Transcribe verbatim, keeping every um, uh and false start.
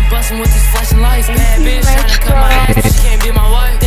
bustin' with these flashing lights. Bad bitch tryna cut my ass, she can't be my wife.